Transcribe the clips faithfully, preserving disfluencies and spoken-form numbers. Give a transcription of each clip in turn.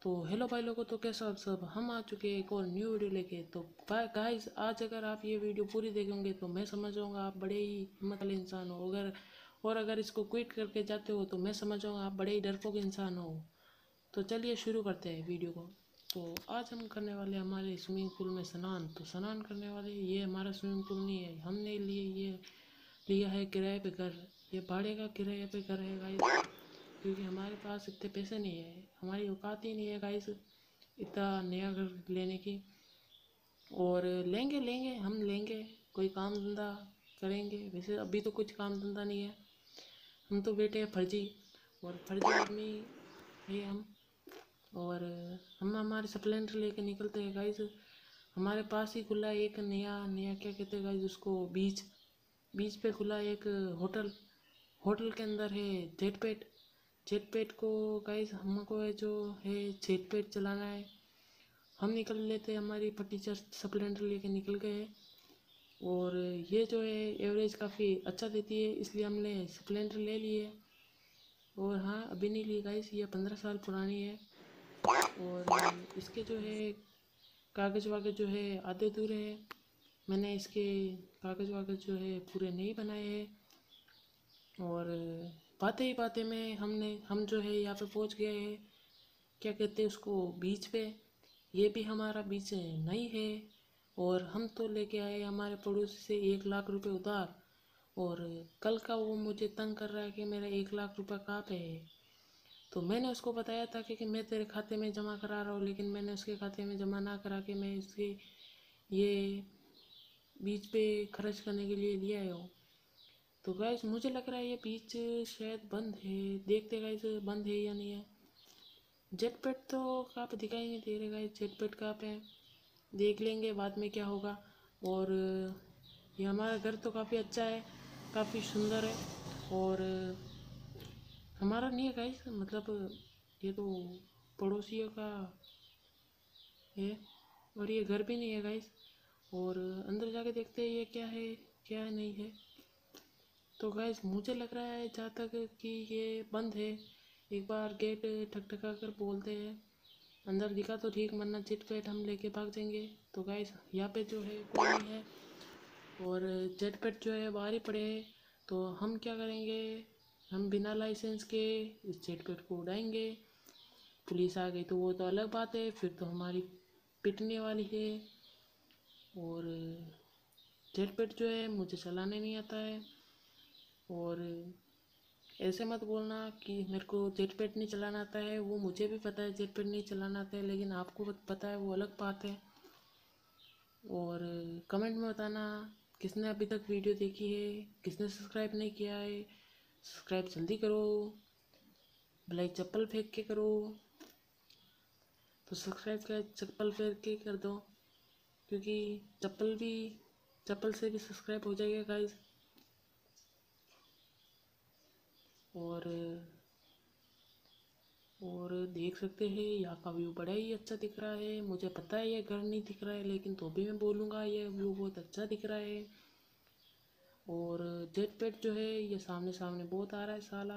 तो हेलो भाई लोगों, तो कैसा आप सब। हम आ चुके हैं एक और न्यू वीडियो लेके। तो गाइस, आज अगर आप ये वीडियो पूरी देखेंगे तो मैं समझ जाऊँगा आप बड़े ही हिम्मत वाले इंसान हो। अगर और अगर इसको क्विट करके जाते हो तो मैं समझ जाऊँगा आप बड़े ही डरपोक इंसान हो। तो चलिए शुरू करते हैं वीडियो को। तो आज हम करने वाले हमारे स्विमिंग पूल में स्नान। तो स्नान करने वाले, ये हमारा स्विमिंग पूल नहीं है, हमने लिए ये लिया है किराए पे घर। ये भाड़े का किराए पे घर है गाइस, क्योंकि हमारे पास इतने पैसे नहीं है, हमारी औकात ही नहीं है गाइस इतना नया घर लेने की। और लेंगे लेंगे हम लेंगे, कोई काम धंधा करेंगे। वैसे अभी तो कुछ काम धंधा नहीं है, हम तो बेटे हैं फर्जी, और फर्जी आदमी है हम। और हम हमारे स्प्लेंडर लेके निकलते हैं गाइस। हमारे पास ही खुला एक नया नया क्या कहते हैं गाइस उसको, बीच बीच पे खुला एक होटल। होटल के अंदर है जेट पैड। जेट पैड को गाइस हमको है जो है जेट पैड चलाना है। हम निकल लेते, हमारी फटीचर स्प्लेंडर लेके निकल गए। और ये जो है एवरेज काफ़ी अच्छा देती है, इसलिए हमने स्प्लेंडर ले ली है। और हाँ, अभी नहीं ली गाइस, ये पंद्रह साल पुरानी है। और इसके जो है कागज़ वागज़ जो है आधे अधूरे है, मैंने इसके कागज़ वागज़ जो है पूरे नहीं बनाए हैं। और बातें ही बातें में हमने हम जो है यहाँ पे पहुँच गए हैं, क्या कहते हैं उसको, बीच पे। ये भी हमारा बीच नहीं है। और हम तो लेके आए हमारे पड़ोसी से एक लाख रुपए उधार। और कल का वो मुझे तंग कर रहा है कि मेरा एक लाख रुपए कहाँ पे है। तो मैंने उसको बताया था कि, कि मैं तेरे खाते में जमा करा रहा हूँ, लेकिन मैंने उसके खाते में जमा ना करा के मैं इसके ये बीच पे खर्च करने के लिए लिया आया हूँ। तो गाइस मुझे लग रहा है ये बीच शायद बंद है, देखते गाइस बंद है या नहीं है। जेट पैड तो कहाँ पे दिखाई नहीं दे रहे गाइस, जेट पैड कहाँ पे है, देख लेंगे बाद में क्या होगा। और ये हमारा घर तो काफ़ी अच्छा है, काफ़ी सुंदर है। और हमारा नहीं है गाइस, मतलब ये तो पड़ोसियों का है। और ये घर भी नहीं है गाइस। और अंदर जाके देखते हैं ये क्या है क्या नहीं है। तो गाइस मुझे लग रहा है जहाँ तक कि ये बंद है। एक बार गेट ठकठका कर बोलते हैं, अंदर दिखा तो ठीक, वरना जेट पैड हम लेके भाग जाएंगे। तो गाइस यहाँ पे जो है कोई नहीं है, और जेट पैड जो है बाहर ही पड़े हैं। तो हम क्या करेंगे, हम बिना लाइसेंस के इस जेट पैड को उड़ाएंगे। पुलिस आ गई तो वो तो अलग बात है, फिर तो हमारी पिटने वाली है। और जेट पैड जो है मुझे चलाने नहीं आता है। और ऐसे मत बोलना कि मेरे को जेट पैड नहीं चलाना आता है, वो मुझे भी पता है जेट पैड नहीं चलाना आता है, लेकिन आपको पता है वो अलग बात है। और कमेंट में बताना किसने अभी तक वीडियो देखी है, किसने सब्सक्राइब नहीं किया है। सब्सक्राइब जल्दी करो, भलाई चप्पल फेंक के करो। तो सब्सक्राइब का चप्पल फेंक के कर दो, क्योंकि चप्पल भी चप्पल से भी सब्सक्राइब हो जाएगा गाइस। और और देख सकते हैं यहाँ का व्यू बड़ा ही अच्छा दिख रहा है। मुझे पता है ये घर नहीं दिख रहा है, लेकिन तो भी मैं बोलूँगा ये व्यू बहुत अच्छा दिख रहा है। और जेट पैड जो है ये सामने सामने बहुत आ रहा है साला।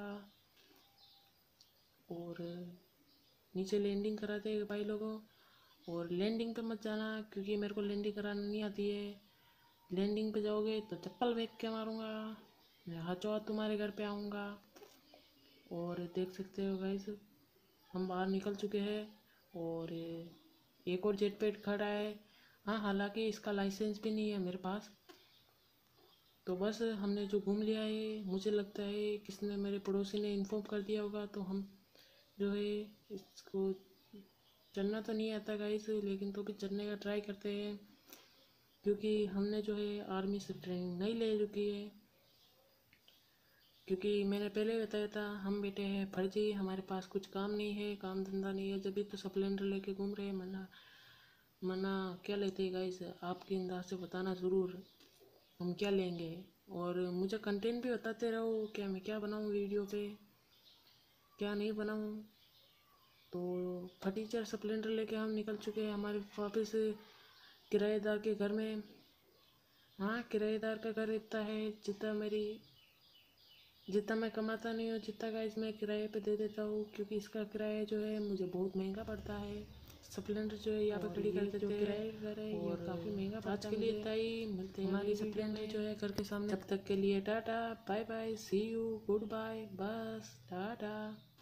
और नीचे लैंडिंग कराते हैं भाई लोगों। और लैंडिंग पे मत जाना, क्योंकि मेरे को लैंडिंग कराना नहीं आती है। लैंडिंग पे जाओगे तो चप्पल फेंक के मारूंगा, मैं हाथों हाथ तुम्हारे घर पे आऊँगा। और देख सकते हो गाइस हम बाहर निकल चुके हैं। और एक और जेट पैड खड़ा है। हाँ, हालांकि इसका लाइसेंस भी नहीं है मेरे पास। तो बस हमने जो घूम लिया है, मुझे लगता है किसने, मेरे पड़ोसी ने इन्फॉर्म कर दिया होगा। तो हम जो है इसको चढ़ना तो नहीं आता गाइस, लेकिन तो भी चढ़ने का ट्राई करते हैं, क्योंकि हमने जो है आर्मी से ट्रेनिंग नहीं ले चुकी है। क्योंकि मैंने पहले बताया था हम बेटे हैं फर्जी, हमारे पास कुछ काम नहीं है, काम धंधा नहीं है, जब भी तो स्प्लेंडर लेके घूम रहे हैं। मना मना क्या लेते गाइस, आपके अंदाज से बताना ज़रूर हम क्या लेंगे। और मुझे कंटेंट भी बताते रहो, क्या मैं क्या बनाऊँ वीडियो पे, क्या नहीं बनाऊँ। तो फटीचर स्प्लेंडर लेके हम निकल चुके हैं हमारे वापस किराएदार के घर में। हाँ, किराएदार का घर इतना है जितना मेरी जितना मैं कमाता नहीं हूँ, जितना गाइस मैं किराए पे दे देता हूँ, क्योंकि इसका किराया जो है मुझे बहुत महंगा पड़ता है। स्प्लेंडर जो है यहाँ पे खड़ी कर देते हैं, किराए घर है ये काफ़ी महंगा पड़ता है। आज के लिए इतना ही, मिलते हैं हमारी स्प्लेंडर जो है घर के सामने। तब तक के लिए tata bye bye, see you, goodbye, बस टाटा।